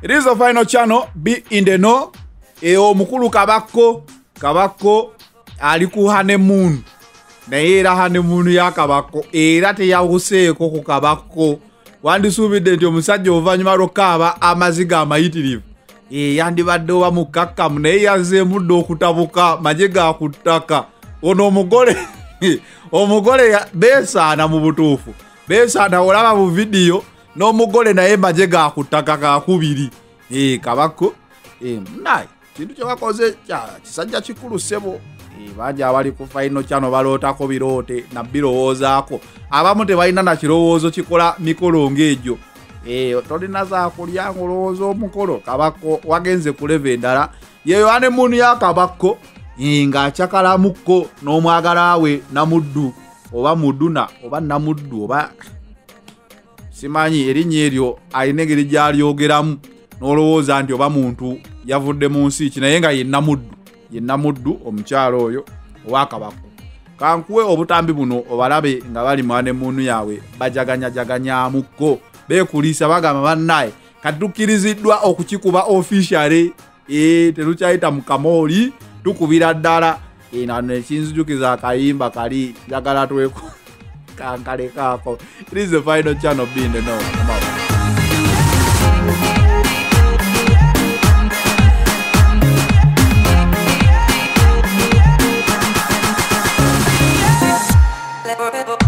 It is the final channel, Be in the Know. Mukulu Kabako ali ku honeymoon. Naye era honeymoon ya Kabako era teyawuseeko ku Kabako. Wandisubidde nti omusajja oluvannyuma lw'okaaba amaziga amayitirivu. Yandibadde oba mukkakkamu naye yazzeemu dda okutabuka maje ga ku ttaka. Ono omugole beesaana mu butuufu. Beesaana olaba mu vidiyo n'omugole naye maje ga ku ttaka kakubiri. Kabako naye kintu kye bakoze kisajja kikulu ssebo. Bajja abali ku final channel balootako biroote na birowoozaako. Abamu tebalina na kirowoozo kikola mikolo ng'egyo. Tolina za kulya ng'olowooza omukolo. Kabako wagenze ku level endala. Yeyo honeymoon ya Kabako ng'akyakalamukko n'omwagala we Namuddu oba Muduna oba Namuddu oba simanyi erinnya eryo alina engeri gy'alyogeramu n'olowooza nti oba muntu yavudde mu nsi ki naye nga ye Namuddu omukyalo oyo owa Kabako. Kankuwe obutambi buno obalabe nga bali mu honeymoon yaabwe bajaganyamukko beekuliisa bagamba bannaye katukkiriziddwa okukikuba officially. Terukyayita mu kamooli tukubira ddala. Nano ekinzijukiza akayimba kali njagala tweko kankalekaako. It is the final channel, Be in the Know. Come on.